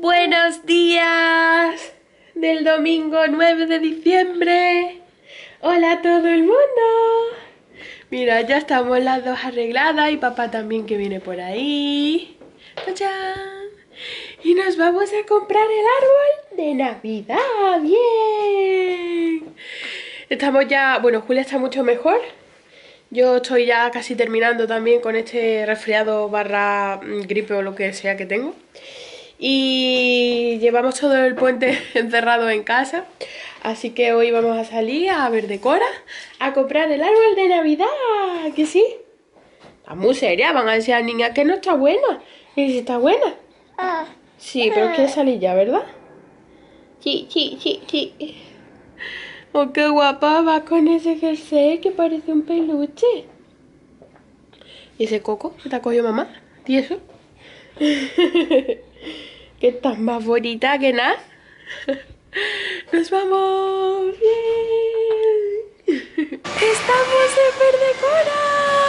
Buenos días del domingo 9 de diciembre. Hola a todo el mundo. Mira, ya estamos las dos arregladas y papá también que viene por ahí. ¡Tachán! Y nos vamos a comprar el árbol de Navidad. ¡Bien! Estamos ya... Bueno, Julia está mucho mejor. Yo estoy ya casi terminando también con este resfriado barra gripe o lo que sea que tengo. Y llevamos todo el puente encerrado en casa. Así que hoy vamos a salir a ver decora, a comprar el árbol de Navidad. ¿Que sí? Está muy seria, van a decir a la niña que no está buena. ¿Y si está buena? Sí, pero quiere salir ya, ¿verdad? Sí. Oh, qué guapa va con ese jersey que parece un peluche. ¿Y ese coco que te ha cogido mamá? ¿Y eso? Que estás más bonita que nada. ¡Nos vamos! ¡Bien! ¡Estamos en Verdecora!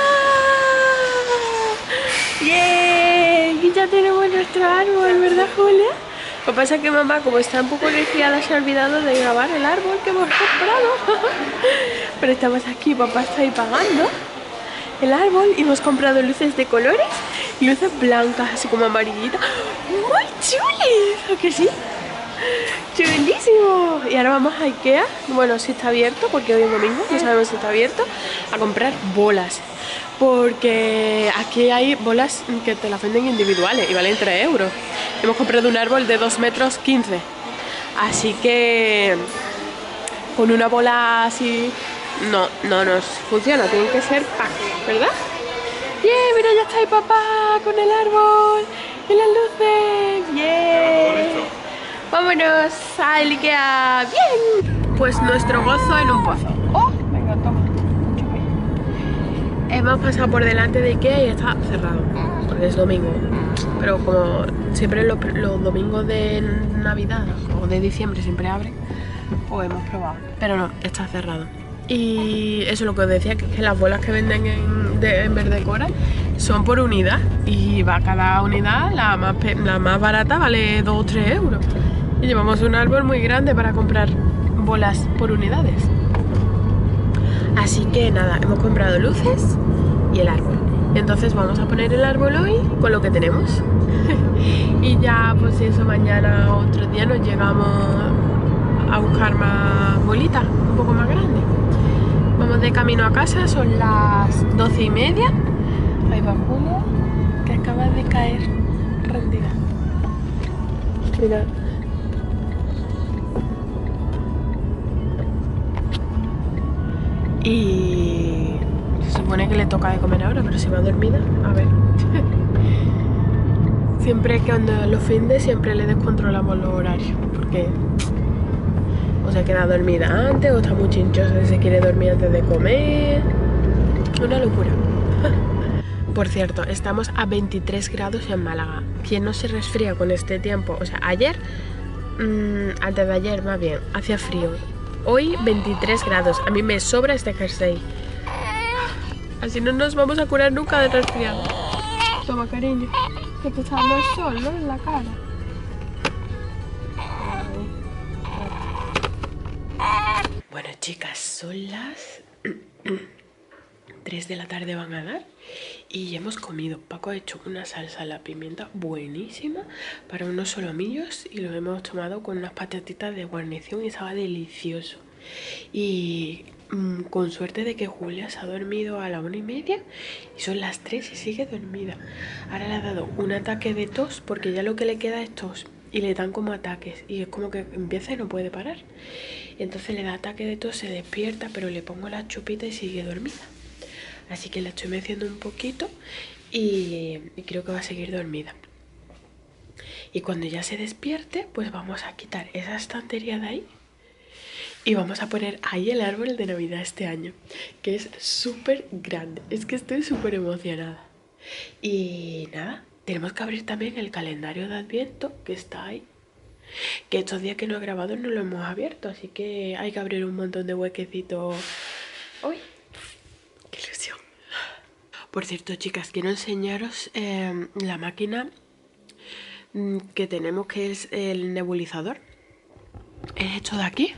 ¡Bien! Y ya tenemos nuestro árbol, ¿verdad, Julia? Lo que pasa es que mamá, como está un poco resfriada, se ha olvidado de grabar el árbol que hemos comprado. Pero estamos aquí, papá está ahí pagando el árbol y hemos comprado luces de colores y luces blancas, así como amarillitas. ¡Muy chulis! ¿A que sí? ¡Chulísimo! Y ahora vamos a Ikea, bueno, si está abierto, porque hoy es domingo, no sabemos si está abierto, a comprar bolas. Porque aquí hay bolas que te las venden individuales y valen 3 euros. Hemos comprado un árbol de 2,15 metros. Así que con una bola así no nos funciona, tienen que ser pack, ¿verdad? ¡Bien! Mira, ya está ahí papá con el árbol y las luces. ¡Bien! ¡Vámonos al Ikea! ¡Bien! Pues nuestro gozo en un pozo. ¡Oh! Venga, toma. Hemos pasado por delante de Ikea y está cerrado, porque es domingo. Pero como siempre los domingos de Navidad o de diciembre siempre abren, pues hemos probado. Pero no, está cerrado. Y eso es lo que os decía, que las bolas que venden en Verdecora son por unidad. Y va cada unidad, la más barata vale 2 o 3 euros. Y llevamos un árbol muy grande para comprar bolas por unidades. Así que nada, hemos comprado luces y el árbol. Entonces vamos a poner el árbol hoy con lo que tenemos. Y ya pues eso, mañana o otro día nos llegamos a buscar más bolitas, un poco más grandes. Vamos de camino a casa, son las 12:30. Ahí va Julia, que acaba de caer rendida. Mira. Y se supone que le toca de comer ahora, pero si va dormida, a ver. Siempre que cuando los fines siempre le descontrolamos los horarios, porque o se queda dormida antes o está muy chinchosa y se quiere dormir antes de comer. Una locura. Por cierto, estamos a 23 grados en Málaga. ¿Quién no se resfría con este tiempo? O sea, ayer, antes de ayer más bien, hacía frío. Hoy 23 grados, a mí me sobra este jersey. Así no nos vamos a curar nunca de resfriado. Toma, cariño, que te está dando el sol, ¿no? En la cara. Bueno, chicas, son las 3 de la tarde van a dar y ya hemos comido. Paco ha hecho una salsa a la pimienta buenísima para unos solomillos y lo hemos tomado con unas patatitas de guarnición y estaba delicioso. Y con suerte de que Julia se ha dormido a la 1:30 y son las 3 y sigue dormida. Ahora le ha dado un ataque de tos porque ya lo que le queda es tos y le dan como ataques y es como que empieza y no puede parar. Entonces le da ataque de tos, se despierta, pero le pongo la chupita y sigue dormida. Así que la estoy meciendo un poquito y creo que va a seguir dormida. Y cuando ya se despierte, pues vamos a quitar esa estantería de ahí y vamos a poner ahí el árbol de Navidad este año, que es súper grande. Es que estoy súper emocionada. Y nada, tenemos que abrir también el calendario de Adviento, que está ahí. Que estos días que no he grabado no lo hemos abierto, así que hay que abrir un montón de huequecitos. ¡Uy! ¡Qué ilusión! Por cierto, chicas, quiero enseñaros la máquina que tenemos, que es el nebulizador. Es esto de aquí.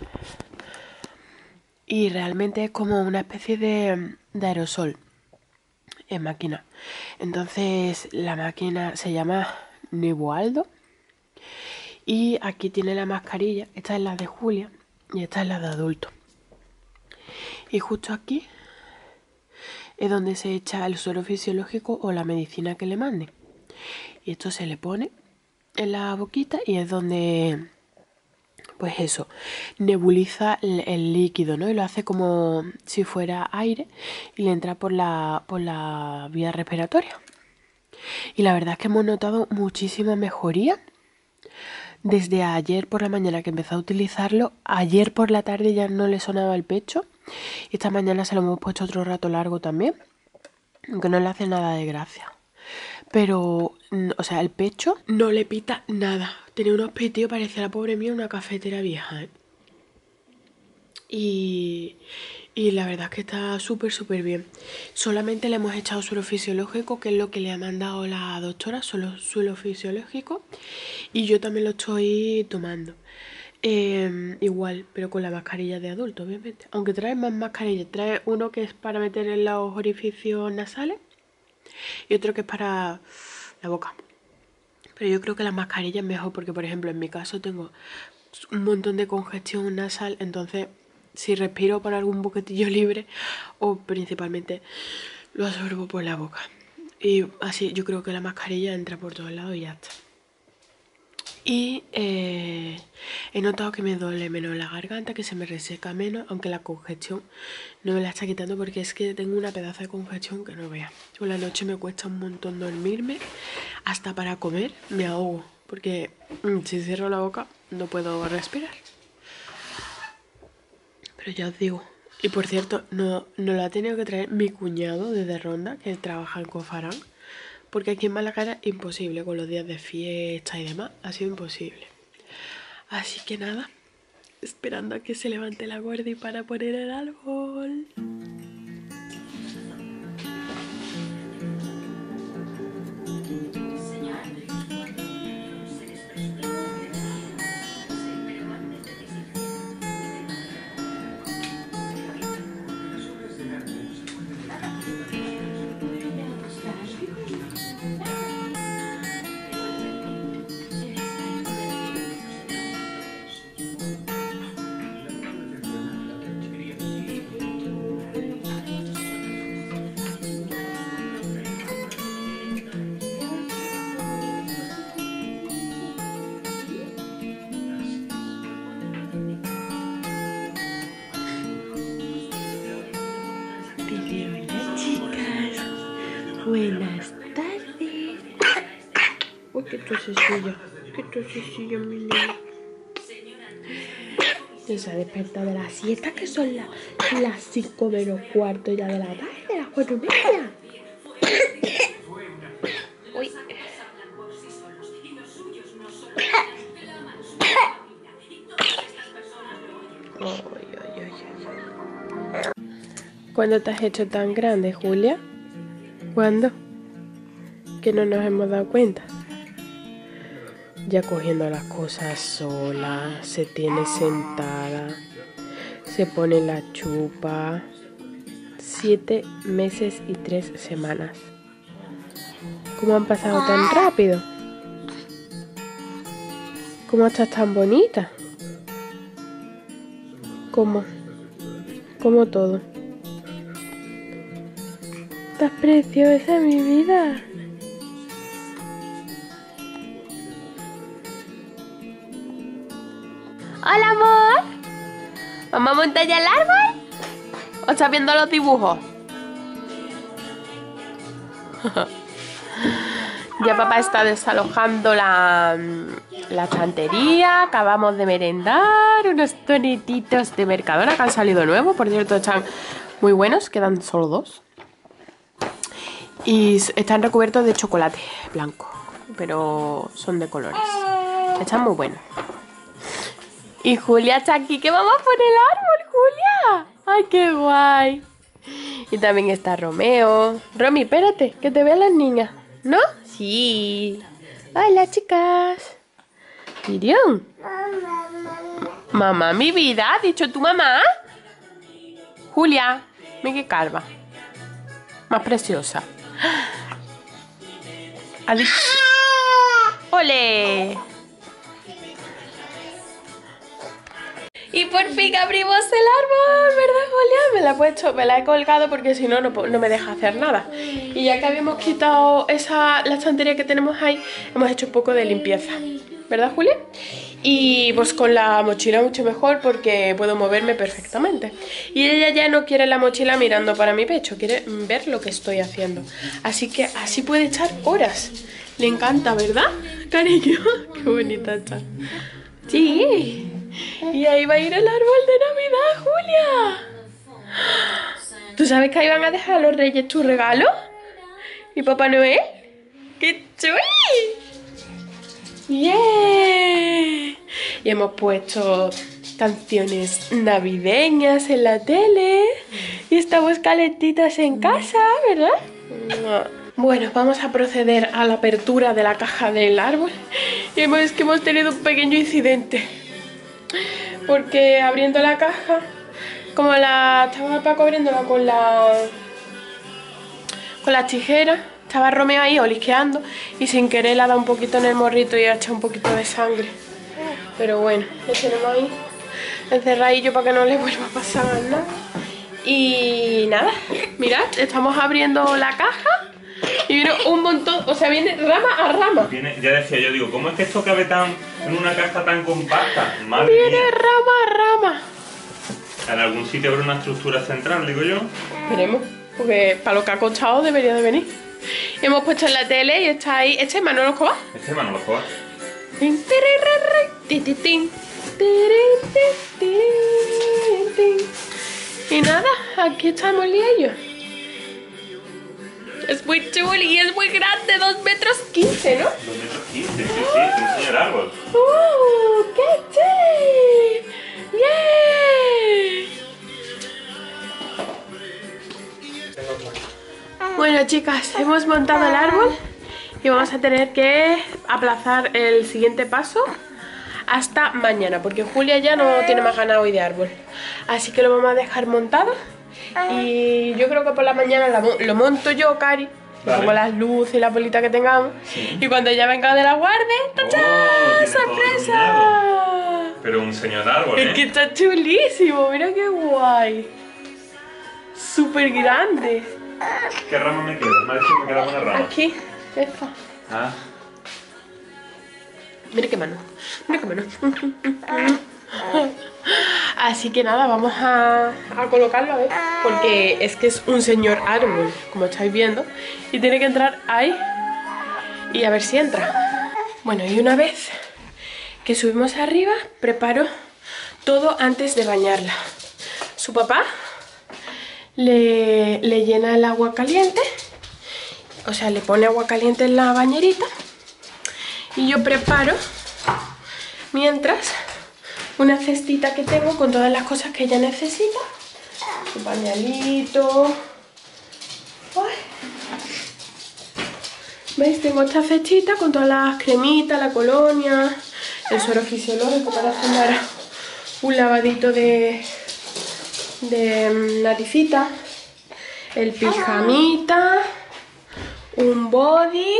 Y realmente es como una especie de aerosol en máquina. Entonces la máquina se llama Nebualdo. Y aquí tiene la mascarilla. Esta es la de Julia y esta es la de adulto. Y justo aquí es donde se echa el suero fisiológico o la medicina que le manden. Y esto se le pone en la boquita y es donde, pues eso, nebuliza el líquido, ¿no? Y lo hace como si fuera aire y le entra por la vía respiratoria. Y la verdad es que hemos notado muchísima mejoría. Desde ayer por la mañana que empezó a utilizarlo, ayer por la tarde ya no le sonaba el pecho. Y esta mañana se lo hemos puesto otro rato largo también, aunque no le hace nada de gracia. Pero, o sea, el pecho no le pita nada. Tenía unos pitidos, parecía la pobre mía una cafetera vieja, ¿eh? Y la verdad es que está súper bien. Solamente le hemos echado suero fisiológico, que es lo que le ha mandado la doctora, solo suero fisiológico. Y yo también lo estoy tomando. Igual, pero con la mascarilla de adulto, obviamente. Aunque trae más mascarillas. Trae uno que es para meter en los orificios nasales y otro que es para la boca. Pero yo creo que la mascarilla es mejor porque, por ejemplo, en mi caso tengo un montón de congestión nasal, entonces si respiro por algún boquetillo libre o principalmente lo absorbo por la boca. Y así yo creo que la mascarilla entra por todos lados y ya está. Y he notado que me duele menos la garganta, que se me reseca menos, aunque la congestión no me la está quitando porque es que tengo una pedazo de congestión que no veas. Por la noche me cuesta un montón dormirme, hasta para comer me ahogo, porque si cierro la boca no puedo respirar. Pero ya os digo. Y por cierto, no la ha tenido que traer mi cuñado desde Ronda, que trabaja en Cofarán. Porque aquí en Málaga era imposible, con los días de fiesta y demás, ha sido imposible. Así que nada, esperando a que se levante la guardia para poner el árbol. Buenas tardes. Uy, qué tosecilla, mi niña. Ya se ha despertado de la siesta, que son las 5 menos cuarto ya de la tarde, las 4:30. Uy. ¿Cuándo te has hecho tan grande, Julia? ¿Cuándo? Que no nos hemos dado cuenta. Ya cogiendo las cosas sola, se tiene sentada, se pone la chupa. 7 meses y 3 semanas. ¿Cómo han pasado tan rápido? ¿Cómo estás tan bonita? ¿Cómo? ¿Cómo todo? Estás preciosa, mi vida. Hola, amor. ¿Vamos a montar ya el árbol? ¿O estás viendo los dibujos? Ya papá está desalojando la estantería. Acabamos de merendar unos tonetitos de Mercadona que han salido nuevos. Por cierto, están muy buenos. Quedan solo 2. Y están recubiertos de chocolate blanco, pero son de colores. Están muy buenos. Y Julia está aquí, que vamos a poner el árbol, Julia. ¡Ay, qué guay! Y también está Romeo. Romy, espérate, que te vean las niñas. ¿No? Sí. Hola, chicas. Miriam. Mamá, mi vida, ¿has dicho tu mamá? Julia, mira qué calva. Más preciosa. ¿Ha dicho? ¡Ole! Y por fin abrimos el árbol, ¿verdad, Julia? Me la he colgado porque si no, no me deja hacer nada. Y ya que habíamos quitado la estantería que tenemos ahí, hemos hecho un poco de limpieza, ¿verdad, Julia? Y pues con la mochila mucho mejor porque puedo moverme perfectamente. Y ella ya no quiere la mochila mirando para mi pecho, quiere ver lo que estoy haciendo. Así que así puede echar horas. Le encanta, ¿verdad, cariño? Qué bonita está. Sí. Y ahí va a ir el árbol de Navidad, Julia. ¿Tú sabes que ahí van a dejar a los reyes tu regalo? ¿Y Papá Noel? ¡Qué chuy! ¡Yeah! Y hemos puesto canciones navideñas en la tele. Y estamos calentitas en casa, ¿verdad? Bueno, vamos a proceder a la apertura de la caja del árbol. Y es que hemos tenido un pequeño incidente. Porque abriendo la caja, como estaba Paco abriéndola con las tijeras, estaba Romeo ahí olisqueando y sin querer le ha dado un poquito en el morrito y ha echado un poquito de sangre. Pero bueno, le tenemos ahí encerradillo para que no le vuelva a pasar nada. Y nada, mirad, estamos abriendo la caja y viene un montón, o sea, viene rama a rama. Ya decía yo, digo, ¿cómo es que esto cabe en una caja tan compacta? Madre viene mía. rama a rama. En algún sitio habrá una estructura central, digo yo. Veremos, porque para lo que ha costado debería de venir. Hemos puesto en la tele y está ahí. ¿Este es Manolo Escobar? Este es Manolo Escobar. Y nada, aquí estamos ellos. Es muy chulo y es muy grande, 2,15 metros, ¿no? 2,15 metros, sí, es un señor árbol. ¡Qué chulo! ¡Yeah! Bueno, chicas, hemos montado el árbol y vamos a tener que aplazar el siguiente paso hasta mañana, porque Julia ya no tiene más ganas hoy de árbol. Así que lo vamos a dejar montado y yo creo que por la mañana lo monto yo, Cari. Le pongo las luces y la bolita que tengamos. Sí. Y cuando ya venga de la guardia, ¡tachán! ¡Sorpresa! Pero un señor árbol, Es que está chulísimo, mira qué guay. Súper grande. ¿Qué rama me queda? Me ha dicho que me queda una rama. Aquí, esta. Ah. Mira qué mano, mira qué mano. Así que nada, vamos a colocarlo a ver, porque es que es un señor árbol, como estáis viendo, y tiene que entrar ahí y a ver si entra. Bueno, y una vez que subimos arriba, preparo todo antes de bañarla. Su papá le llena el agua caliente, o sea, le pone agua caliente en la bañerita y yo preparo mientras una cestita que tengo con todas las cosas que ella necesita. Su pañalito. Ay. ¿Veis? Tengo esta cestita con todas las cremitas, la colonia, el suero fisiológico para hacer un lavadito de naricita, el pijamita, un body.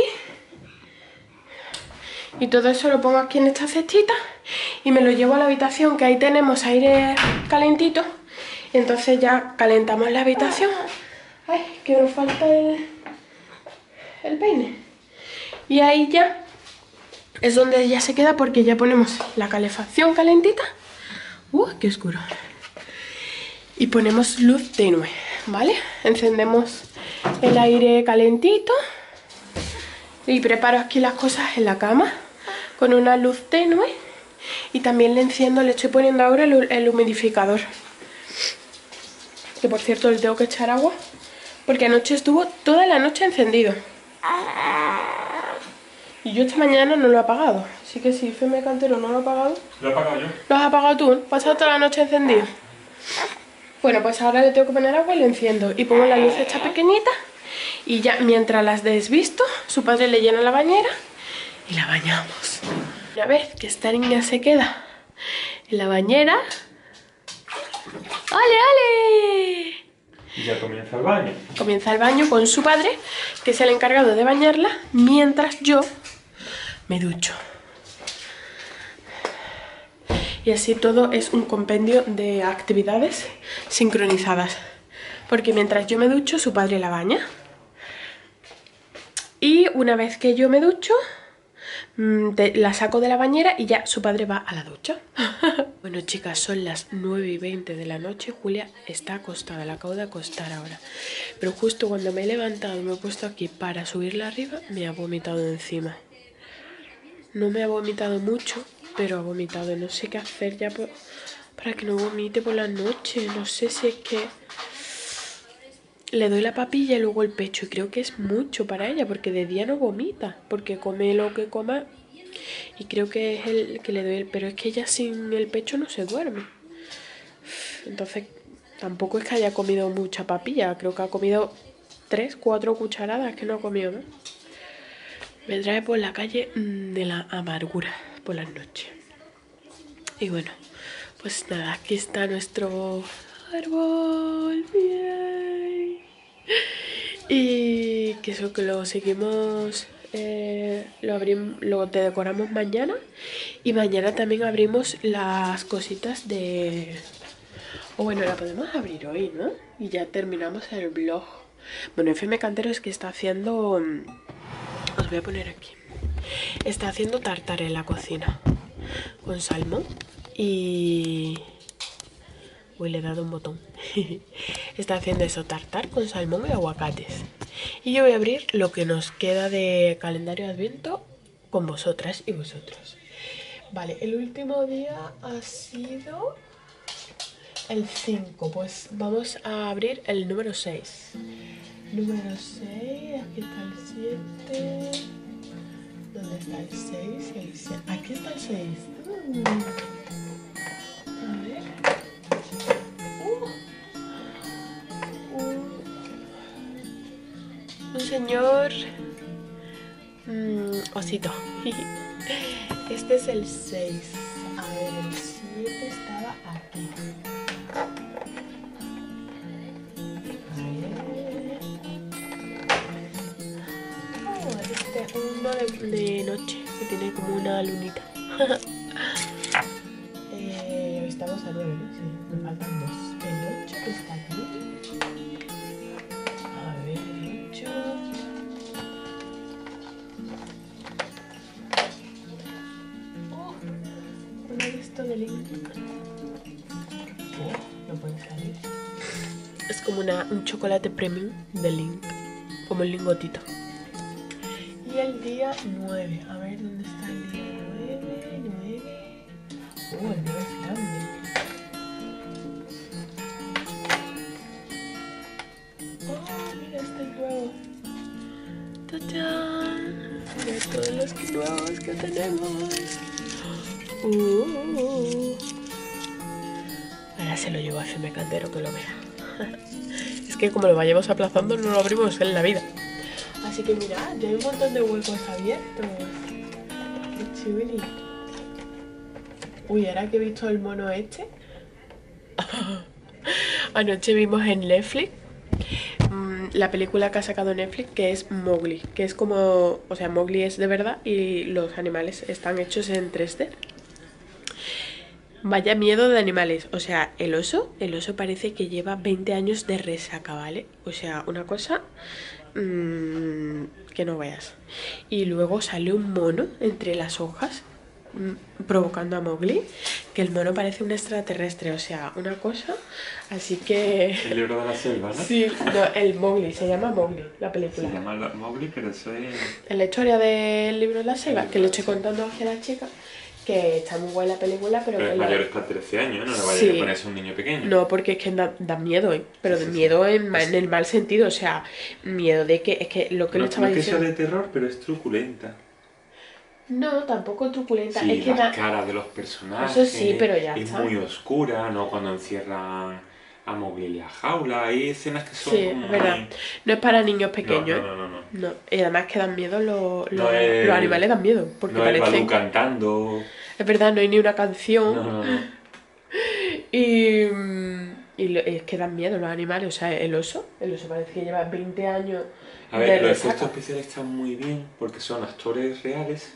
Y todo eso lo pongo aquí en esta cestita y me lo llevo a la habitación, que ahí tenemos aire calentito. Entonces ya calentamos la habitación. Ay, que nos falta el peine. Y ahí ya es donde ya se queda, porque ya ponemos la calefacción calentita. ¡Qué oscuro! Y ponemos luz tenue, ¿vale? Encendemos el aire calentito y preparo aquí las cosas en la cama con una luz tenue. Y también le estoy poniendo ahora el humidificador, que por cierto le tengo que echar agua porque anoche estuvo toda la noche encendido y yo esta mañana no lo he apagado. Así que si Feme Cantero no lo ha apagado... ¿Lo he apagado yo? ¿Lo has apagado tú? ¿Has pasado toda la noche encendido? Bueno, pues ahora le tengo que poner agua y le enciendo y pongo la luz esta pequeñita. Y ya mientras las desvisto, su padre le llena la bañera y la bañamos. Una vez que esta niña se queda en la bañera... ¡Ale, ale! Y ya comienza el baño. Comienza el baño con su padre, que es el encargado de bañarla, mientras yo me ducho. Y así todo es un compendio de actividades sincronizadas. Porque mientras yo me ducho, su padre la baña. Y una vez que yo me ducho, la saco de la bañera y ya su padre va a la ducha. Bueno, chicas, son las 9:20 de la noche. Julia está acostada, la acabo de acostar ahora. Pero justo cuando me he levantado y me he puesto aquí para subirla arriba, me ha vomitado encima. No me ha vomitado mucho, pero ha vomitado. No sé qué hacer ya para que no vomite por la noche. No sé si es que le doy la papilla y luego el pecho. Y creo que es mucho para ella, porque de día no vomita. Porque come lo que coma y creo que es el que le doy. Pero es que ella sin el pecho no se duerme. Entonces tampoco es que haya comido mucha papilla. Creo que ha comido 3, 4 cucharadas, que no ha comido más. Me trae por la calle de la amargura por las noches. Y bueno, pues nada, aquí está nuestro árbol. Bien. Y que eso, que lo seguimos, lo decoramos mañana. Y mañana también abrimos las cositas de... O bueno, la podemos abrir hoy, ¿no? Y ya terminamos el vlog. Bueno, FM Cantero es que está haciendo... Os voy a poner aquí. Está haciendo tartar en la cocina con salmón y... Uy, le he dado un botón. Está haciendo eso, tartar con salmón y aguacates. Y yo voy a abrir lo que nos queda de calendario de Adviento con vosotras y vosotros. Vale, el último día ha sido el 5. Pues vamos a abrir el número 6. Número 6, aquí está el 7. ¿Dónde está el 6 y el 7? Aquí está el 6. A ver. Un señor osito. Este es el 6. A ver, el 7 estaba aquí. Uno de noche, que tiene como una lunita. Estamos a 9, ¿no? Sí, me faltan 2. El 8 que está aquí. A ver, el 8. Oh, uno de estos de Link. Oh, no puede salir. Es como un chocolate premium de Link, como el lingotito. Y el día 9, a ver dónde está el día 9. El 9 es grande. Oh, mira este nuevo. ¡Tachán! Mira todos los nuevos que tenemos. Ahora se lo llevo a FM Cantero que lo vea. Es que como lo vayamos aplazando no lo abrimos en la vida. Así que mirad, ya hay un montón de huecos abiertos. Qué chuli. Uy, ahora que he visto el mono este. Anoche vimos en Netflix la película que ha sacado Netflix, que es Mowgli. Que es como... O sea, Mowgli es de verdad y los animales están hechos en 3D. Vaya miedo de animales. O sea, el oso parece que lleva 20 años de resaca, ¿vale? O sea, una cosa... que no veas. Y luego sale un mono entre las hojas provocando a Mowgli, que el mono parece un extraterrestre, o sea, una cosa, así que... El libro de la selva, ¿no? Sí, no, el Mowgli, se llama Mowgli, la película. Se llama Mowgli, pero eso es... En la historia del libro de la selva, que le estoy contando hacia la chica, que está muy guay la película, pero es que mayores para 13 años, no le vaya sí. a ponerse un niño pequeño. No, porque es que da miedo, ¿eh? Pero Sí, de sí, miedo sí. en el mal sentido, o sea, miedo de que... Es que lo que No, le estaba no es que diciendo... sea de terror, pero es truculenta. No, tampoco truculenta. Sí, es que las caras de los personajes. Eso sí, pero ya es está. muy oscura, ¿no? Cuando encierran a Mowgli a jaula. Hay escenas que son Sí, como es verdad. muy... No es para niños No, pequeños, no, no, no, no. No. Y además que dan miedo, No es... los animales dan miedo, porque No es Balú parecen... cantando. Es verdad, no hay ni una canción. No, no, no. Es que dan miedo los animales, o sea, el oso parece que lleva 20 años A de ver, los efectos resaca. especiales están muy bien porque son actores reales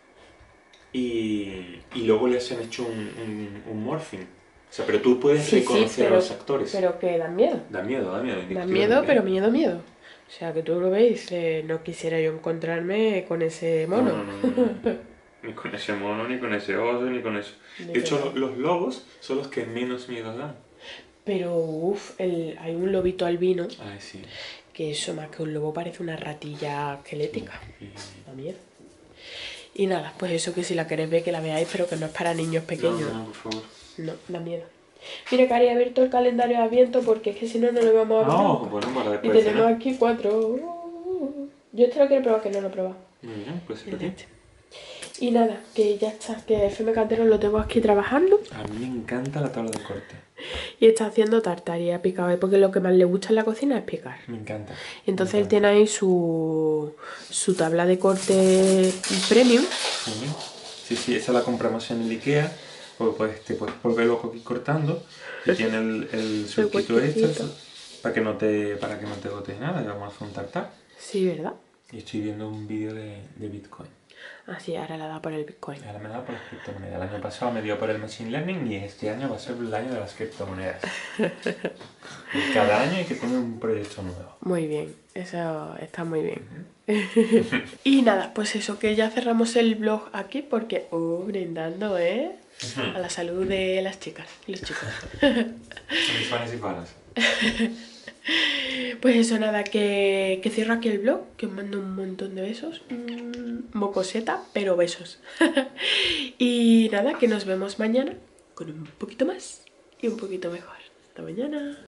y luego les han hecho un morphing. O sea, pero tú puedes Sí, reconocer a los actores. pero que dan miedo. Da miedo, Dan miedo, indiscutiblemente. pero miedo. O sea, que tú lo ves y dices, no quisiera yo encontrarme con ese No, mono. no, no, no, no. Ni con ese mono, ni con ese oso, ni con eso. Ni De hecho, pegado. los lobos son los que menos miedo dan. Pero, hay un lobito albino, Ay, sí. que eso más que un lobo parece una ratilla esquelética. Y... Da miedo. Y nada, pues eso que si la queréis ver, que la veáis, pero que no es para niños pequeños. No, no, por favor. No, da miedo. Mira, que he abierto el calendario de Adviento porque es que si no, no lo vamos a ver. No, nunca. bueno, para Y después de tenemos cenar. aquí 4. Yo este lo quiero probar, que no lo he probado. Muy bien, pues sí, Mira ¿por qué? este. Y nada, que ya está, que FM Cantero lo tengo aquí trabajando A mí me encanta la tabla de corte. y está haciendo tartar y ha picado, porque lo que más le gusta en la cocina es picar. Me encanta. Y entonces Me él tiene ahí su tabla de corte premium. Sí, sí, esa la compramos en el Ikea, porque te puedes volver loco aquí cortando y tiene el surquito huequecito. este para que no te gotes nada, y vamos a hacer un tartar. Sí, ¿verdad? Y estoy viendo un vídeo de Bitcoin. Así, ahora la da por el Bitcoin. Ahora me da por las criptomonedas. El año pasado me dio por el Machine Learning y este año va a ser el año de las criptomonedas. Y cada año hay que tener un proyecto nuevo. Muy bien, eso está muy bien. Y nada, pues eso, que ya cerramos el vlog aquí porque, brindando, a la salud de las chicas y los chicos. Mis fanes y fanas. Pues eso, nada, que cierro aquí el vlog, que os mando un montón de besos. Mocoseta, pero besos. Y nada, que nos vemos mañana con un poquito más y un poquito mejor. Hasta mañana.